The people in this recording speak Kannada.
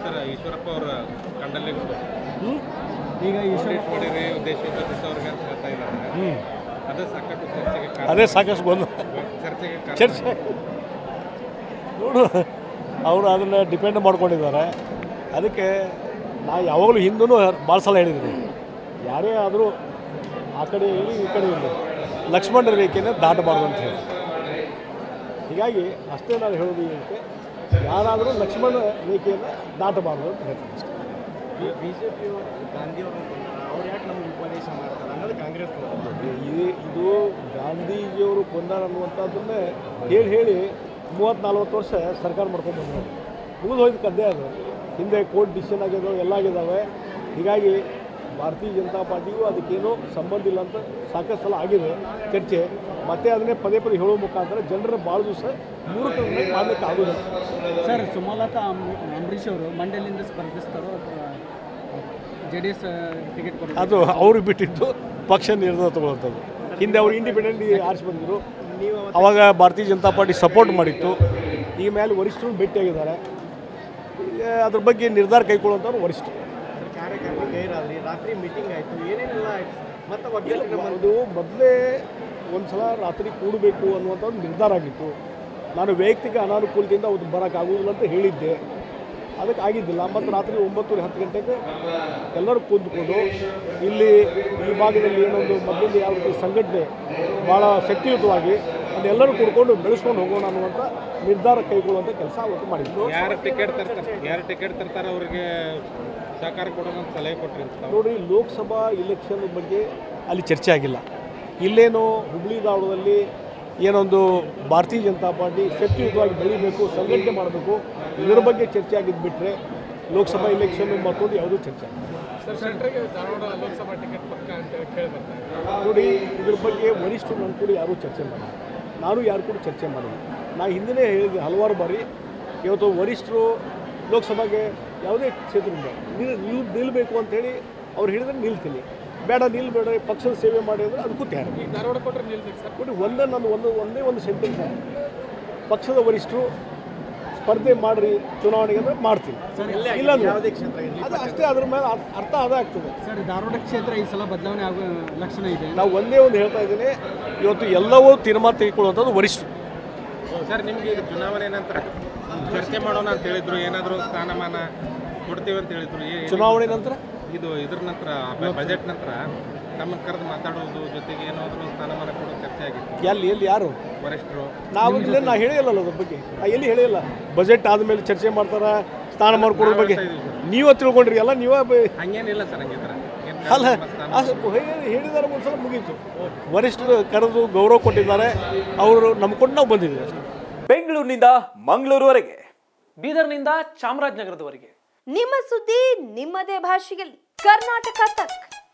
ಸರ್ ಈಶ್ವರಪ್ಪ ಅವರ ಕಂಡಲ್ಲಿ ಈಗ ಈಶ್ವರಪ್ಪ ಮಾಡಿರಿ ದೇಶ ಅವ್ರಿಗೆ ಅಂತ ಹೇಳ್ತಾ ಇದ್ದಾರೆ. ಅದೇ ಸಾಕಷ್ಟು ಚರ್ಚೆಗೆ ಅದೇ ಸಾಕಷ್ಟು ಬಂದು ಚರ್ಚೆ ನೋಡು ಅವರು ಅದನ್ನು ಡಿಪೆಂಡ್ ಮಾಡ್ಕೊಂಡಿದ್ದಾರೆ. ಅದಕ್ಕೆ ನಾ ಯಾವಾಗಲೂ ಹಿಂದೂ ಭಾಳ ಸಲ ಹೇಳಿದ್ದೀನಿ, ಯಾರೇ ಆದರೂ ಆ ಕಡೆ ಇರಲಿ ಈ ಕಡೆ ಇರಲಿ ಲಕ್ಷ್ಮಣ ರೇಖೆಯನ್ನು ದಾಟಬಾರ್ದು ಅಂತ ಹೇಳಿ. ಹೀಗಾಗಿ ಅಷ್ಟೇ ನಾನು ಹೇಳೋದು ಏನಕ್ಕೆ ಯಾರಾದರೂ ಲಕ್ಷ್ಮಣ ರೇಖೆಯನ್ನು ದಾಟಬಾರ್ದು ಅಂತ ಹೇಳ್ತೀನಿ ಅಷ್ಟೇ. BJP ಗಾಂಧಿಯವರು ಅವ್ರು ಯಾಕೆ ನಮಗೆ ಉಪದೇಶ ಮಾಡ್ತಾರೆ ಅನ್ನೋದು ಕಾಂಗ್ರೆಸ್ ಇದು ಗಾಂಧೀಜಿಯವರು ಕೊಂದಾರ ಅನ್ನುವಂಥದ್ದನ್ನೇ ಹೇಳಿ 30-40 ವರ್ಷ ಸರ್ಕಾರ ಮಾಡ್ಕೊಂಡು ಬಂದರು. ಮುಗಿದು ಹೋಯ್ತು ಕದ್ದೆ ಅದು. ಹಿಂದೆ ಕೋರ್ಟ್ ಡಿಸಿಷನ್ ಆಗಿದ್ದಾವೆ ಎಲ್ಲ ಆಗಿದ್ದಾವೆ. ಹೀಗಾಗಿ ಭಾರತೀಯ ಜನತಾ ಪಾರ್ಟಿಗೂ ಅದಕ್ಕೇನೋ ಸಂಬಂಧ ಇಲ್ಲ ಅಂತ ಸಾಕಷ್ಟು ಸಲ ಆಗಿದೆ ಚರ್ಚೆ. ಮತ್ತೆ ಅದನ್ನೇ ಪದೇ ಹೇಳೋ ಮುಖಾಂತರ ಜನರ ಭಾಳ ದಿವಸ ಮೂರ್ಖರನ್ನ ಮಾಡಲಿಕ್ಕೆ ಆಗೋದಿಲ್ಲ. ಸರ್, ಸುಮಲತಾ ಅಂಬರೀಷ್ ಅವರು ಮಂಡ್ಯದಿಂದ ಸ್ಪರ್ಧಿಸ್ತಾರೋ JDS ಟಿಕೆಟ್ ಕೊಡಿ? ಅದು ಅವ್ರಿಗೆ ಬಿಟ್ಟಿದ್ದು ಪಕ್ಷ ನಿರ್ಧಾರ ತಗೊಳ್ಳೋಂಥದ್ದು. ಹಿಂದೆ ಅವರು ಇಂಡಿಪೆಂಡೆಂಟ್ ಆರಿಸಿ ಬಂದರು, ಅವಾಗ ಭಾರತೀಯ ಜನತಾ ಪಾರ್ಟಿ ಸಪೋರ್ಟ್ ಮಾಡಿತ್ತು. ಈ ಮೇಲೆ ವರಿಷ್ಠರು ಭೇಟಿಯಾಗಿದ್ದಾರೆ. ಅದ್ರ ಬಗ್ಗೆ ನಿರ್ಧಾರ ಕೈಗೊಳ್ಳುವಂಥವ್ರು ವರಿಷ್ಠರು. ಕಾರ್ಯಕ್ರಮ ಗೈರಾದ್ರಿ, ರಾತ್ರಿ ಮೀಟಿಂಗ್ ಆಯಿತು, ಏನೇನೆಲ್ಲ ಆಯಿತು. ಮತ್ತು ಅದು ಮೊದಲೇ ಒಂದು ಸಲ ರಾತ್ರಿ ಕೂಡಬೇಕು ಅನ್ನುವಂಥ ನಿರ್ಧಾರ ಆಗಿತ್ತು. ನಾನು ವೈಯಕ್ತಿಕ ಅನಾನುಕೂಲತೆಯಿಂದ ಅವತ್ತು ಬರೋಕ್ಕಾಗೋದಿಲ್ಲ ಅಂತ ಹೇಳಿದ್ದೆ. ಅದಕ್ಕೆ ಆಗಿದ್ದಿಲ್ಲ. ಮತ್ತು ರಾತ್ರಿ 9-10 ಗಂಟೆಗೆ ಎಲ್ಲರೂ ಕೂತ್ಕೊಂಡು ಇಲ್ಲಿ ಈ ಭಾಗದಲ್ಲಿ ಏನೊಂದು ಮೊದಲಿಂದ ಯಾವ ರೀತಿ ಸಂಘಟನೆ ಭಾಳ ಶಕ್ತಿಯುತವಾಗಿ ಅದೆಲ್ಲರೂ ಕೂಡ್ಕೊಂಡು ಬೆಳೆಸ್ಕೊಂಡು ಹೋಗೋಣ ಅನ್ನುವಂಥ ನಿರ್ಧಾರ ಕೈಗೊಳ್ಳುವಂಥ ಕೆಲಸ ಅವತ್ತು ಮಾಡಿದ್ರು. ಯಾರು ಟಿಕೆಟ್ ತರ್ತಾರೆ ಅವರಿಗೆ ಸಹಕಾರ ಕೊಡೋದು ಸಲಹೆ ಕೊಟ್ಟರೆ ನೋಡಿ, ಲೋಕಸಭಾ ಇಲೆಕ್ಷನ್ ಬಗ್ಗೆ ಅಲ್ಲಿ ಚರ್ಚೆ ಆಗಿಲ್ಲ. ಇಲ್ಲೇನೋ ಹುಬ್ಬಳ್ಳಿ ಧಾರವಾಡದಲ್ಲಿ ಏನೊಂದು ಭಾರತೀಯ ಜನತಾ ಪಾರ್ಟಿ ಶಕ್ತಿಯುತವಾಗಿ ಬೆಳಿಬೇಕು, ಸಂಘಟನೆ ಮಾಡಬೇಕು, ಇದರ ಬಗ್ಗೆ ಚರ್ಚೆ ಆಗಿದ್ದು ಬಿಟ್ಟರೆ ಲೋಕಸಭಾ ಇಲೆಕ್ಷನ್ ಮತ್ತೊಂದು ಯಾವುದೂ ಚರ್ಚೆ ಆಗಿಲ್ಲ. ಲೋಕಸಭಾ ಟಿಕೆಟ್ ಪಕ್ಕ ಅಂತ ಕೇಳಿಬರ್ತಾರೆ. ನೋಡಿ, ಇದ್ರ ಬಗ್ಗೆ ವರಿಷ್ಠರು ನನ್ನ ಕೂಡ ಯಾರೂ ಚರ್ಚೆ ಮಾಡಿಲ್ಲ, ನಾನು ಯಾರು ಕೂಡ ಚರ್ಚೆ ಮಾಡಿಲ್ಲ. ನಾನು ಹಿಂದೆ ಹೇಳಿದ್ದೆ ಹಲವಾರು ಬಾರಿ, ಇವತ್ತು ವರಿಷ್ಠರು ಲೋಕಸಭೆಗೆ ಯಾವುದೇ ಕ್ಷೇತ್ರದಿಂದ ನಿಲ್ಲಬೇಕು ಅಂಥೇಳಿ ಅವ್ರು ಹೇಳಿದ್ರೆ ನಿಲ್ತೀನಿ, ಬೇಡ ನಿಲ್ಬೇಡ ಪಕ್ಷದ ಸೇವೆ ಮಾಡಿ ಅಂದರೆ ಅದಕ್ಕೂ ತಯಾರು. ಧಾರವಾಡ ಕೊಟ್ಟರೆ ನಿಲ್ಬೇಕು ಸರ್. ನೋಡಿ, ಒಂದೇ ಒಂದು ಸೆಂಟೆನ್ಸ್, ಪಕ್ಷದ ವರಿಷ್ಠರು ಸ್ಪರ್ಧೆ ಮಾಡಿರಿ ಚುನಾವಣೆಗೆ ಅಂದರೆ ಮಾಡ್ತೀನಿ, ಇಲ್ಲ ಯಾವುದೇ ಕ್ಷೇತ್ರ ಅದು ಅಷ್ಟೇ. ಅದ್ರ ಮೇಲೆ ಅರ್ಥ ಅದಾಗ್ತದೆ. ಸರ್, ಧಾರವಾಡ ಕ್ಷೇತ್ರ ಈ ಸಲ ಬದಲಾವಣೆ ಆಗೋ ಲಕ್ಷಣ ಇದೆ. ನಾವು ಒಂದೇ ಒಂದು ಹೇಳ್ತಾ ಇದ್ದೀನಿ, ಇವತ್ತು ಎಲ್ಲವೂ ತೀರ್ಮಾನ ತೆಗೆದುಕೊಳ್ಳುವಂಥದ್ದು ವರಿಷ್ಠರು. ಸರ್, ನಿಮಗೆ ಈಗ ಚುನಾವಣೆ ನಂತರ ಚರ್ಚೆ ಮಾಡೋಣ ಅಂತ ಹೇಳಿದ್ರು, ಏನಾದರೂ ಸ್ಥಾನಮಾನ ಕೊಡ್ತೀವಿ ಅಂತ ಹೇಳಿದ್ರು. ಚುನಾವಣೆ ನಂತರ ಇದ್ರ ನಂತರ ಬಜೆಟ್ ನಂತರ ತಮ್ಮನ್ನು ಕರೆದು ಮಾತಾಡೋದು ಜೊತೆಗೆ ಏನಾದರೂ ಸ್ಥಾನಮಾನ ಕೊಡೋ ಚರ್ಚೆ ಆಗಿತ್ತು. ಎಲ್ಲಿ ಯಾರು ವರಿಷ್ಠರು ನಾ ಹೇಳಿಲ್ಲಲ್ಲ ಅದ್ರ ಬಗ್ಗೆ. ನಾ ಎಲ್ಲಿ ಹೇಳಿಲ್ಲ. ಬಜೆಟ್ ಆದಮೇಲೆ ಚರ್ಚೆ ಮಾಡ್ತಾರೆ ಸ್ಥಾನಮಾನ ಕೊಡೋದ್ರ ಬಗ್ಗೆ. ನೀವೇ ತಿಳ್ಕೊಂಡ್ರಿ ಎಲ್ಲ ನೀವೇ. ಹಂಗೇನಿಲ್ಲ ಸರ್, ಹಂಗಿದ್ರೆ ಅಲ್ಲ, ಹೇಳಿದ್ದಾರೆ, ಒಂದ್ಸಲ ಮುಗೀತು. ವರಿಷ್ಠರು ಕರೆದು ಗೌರವ ಕೊಟ್ಟಿದ್ದಾರೆ, ಅವರು ನಂಬ್ಕೊಂಡು ನಾವು ಬಂದಿದ್ದೀವಿ ಅಷ್ಟೇ. ಬೆಂಗಳೂರಿನಿಂದ ಮಂಗಳೂರುವರೆಗೆ, ಬೀದರ್ನಿಂದ ಚಾಮರಾಜನಗರದವರೆಗೆ ನಿಮ್ಮ ಸುದ್ದಿ ನಿಮ್ಮದೇ ಭಾಷೆಯಲ್ಲಿ. ಕರ್ನಾಟಕ ತಕ್.